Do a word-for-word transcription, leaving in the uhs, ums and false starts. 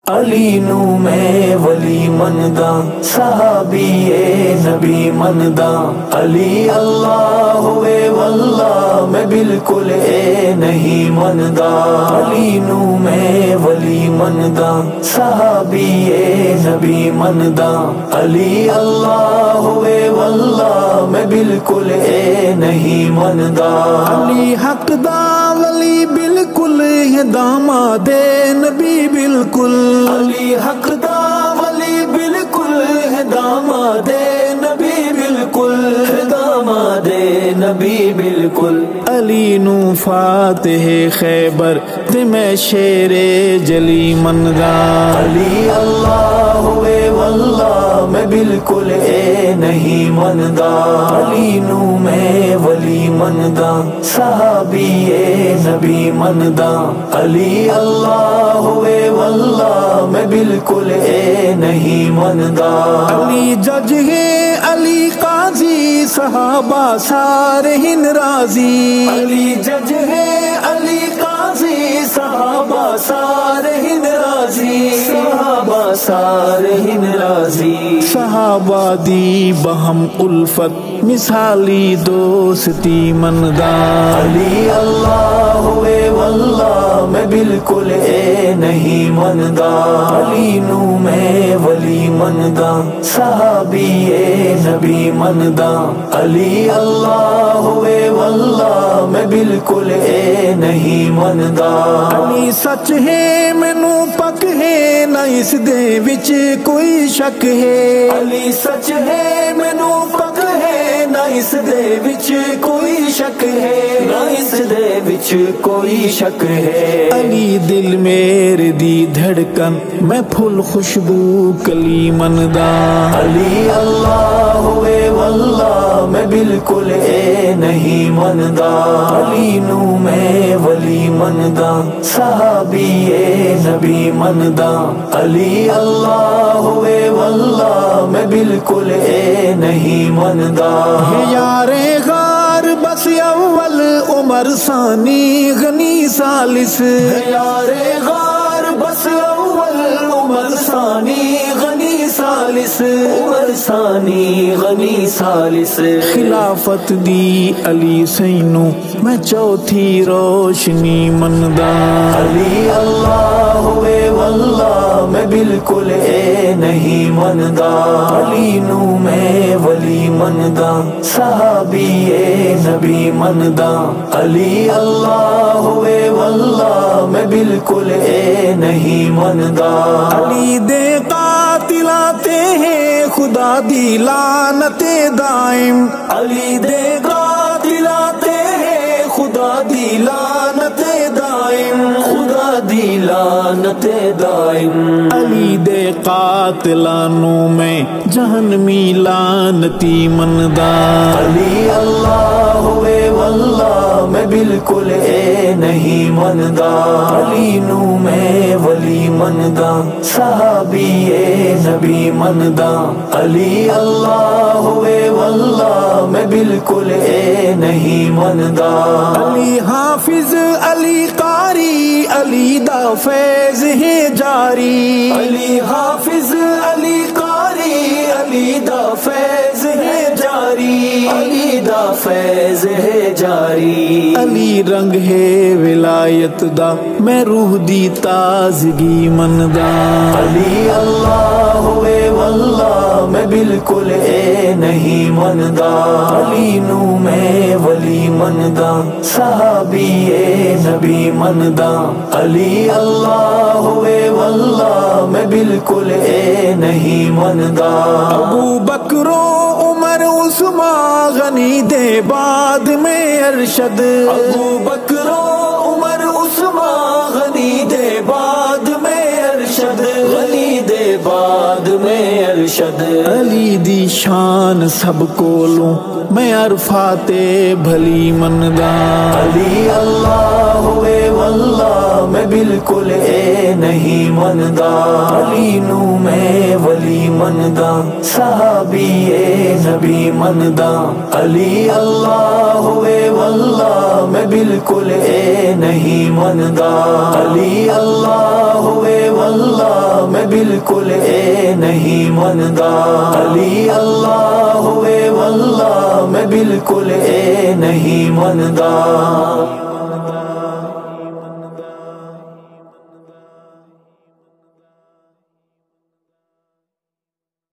علی نو میں ولی مندا صحابی اے نبی مندا علی اللہ ہوئے واللہ میں بالکل اے نہیں مندا علی نو میں ولی مندا صحابی اے نبی مندا علی اللہ ہوئے واللہ میں بالکل اے نہیں مندا علی حق دا ولی بالکل ہے داماد نبی بالکل علی حق دا ولی بالکل ہے داماد نبی بالکل ہے داماد نبی بالکل علی نو فاتح خیبر تے میں شیر جلی مندا علی اللہ ہوئے واللہ میں بالکل اے نہیں مندا علی نو میں ولی مندا صحابی اے نبی مندا علی اللہ ہوئے واللہ میں بالکل اے نہیں مندا علی جج ہے علی قاضی صحابہ سارے ہن راضی علی جج ہے علی قاضی صحابہ سارے ہن راضی صحابہ سارے ہن راضی صحابہ دی بہم الفت مثالی دوستی مندا علی اللہ ہوئے واللہ میں بالکل اے نہیں مندا علی نو میں ولی مندا صحابی اے نبی مندا علی اللہ ہوئے واللہ میں بالکل اے نہیں مندا علی سچ ہے مینوں پک ہے نہ اس دے وچ کوئی شک ہے علی سچ ہے مینوں پک ہے نہ اس دے وچ کوئی شک ہے نہ اس دے وچ کوئی شک ہے علی دل میرے دی دھڑکن میں پھول خوشبو کلی مندا علی اللہ ہوئے واللہ میں بالکل اے نہیں مندا علی نو میں ولی مندا صحابی اے نبی مندا علی اللہ ہوئے واللہ میں بالکل اے نہیں مندا یار غار بس اول عمر ثانی غنی ثالث یار غار بس اول عمر ثانی غنی ثالث عمر ثانی غنی ثالث خلافت دی علی سینو میں چوتھی روشنی مندا علی اللہ ہوئے واللہ میں بالکل اے نہیں مندا علی نو میں ولی مندا صحابی اے نبی مندا علی اللہ ہوئے واللہ میں بالکل اے نہیں مندا علی دے قاتلاتے ہیں خدا دی لعنت دائم علی دے قاتلاتے ہیں خدا دی لعنت دائم خدا دی لعنت دائم علی دے قاتلانوں میں جہنمی لعنتی مندا علی اللہ ہوئے واللہ میں بالکل اے نہیں مندا علی نو میں ولی مندا صحابی اے نبی مندا علی اللہ ہوئے واللہ میں بالکل اے نہیں مندا علی حافظ علی قاری علی دا فیض ہے جاری علی حافظ علی قاری علی دا فیض ہے جاری علی دا فیض ہے جاری علی رنگ ہے ولایت دا میں روح دی تازگی مندا علی اللہ ہوئے واللہ میں بالکل اے نہیں مندا علی نو میں ولی مندا صحابی اے نبی مندا علی اللہ ہوئے واللہ میں بالکل اے نہیں مندا ابو بکر عمر عثمان غنی دے بعد میں ارشد ابو بکر عمر عثمان غنی دے بعد میں ارشد غنی دے بعد میں ارشد علی دی شان سب کولوں میں عرفات بھلی مندا علی اللہ ہوئے واللہ میں بالکل اے نہیں مندا علی نو میں ولی مندا صحابی اے نبی مندا علی اللہ ہوئے واللہ میں بالکل اے نہیں مندا علی اللہ ہوئے واللہ بالکل اے نہیں مندا، علی اللہ ہوئے واللہ میں بالکل اے نہیں مندا۔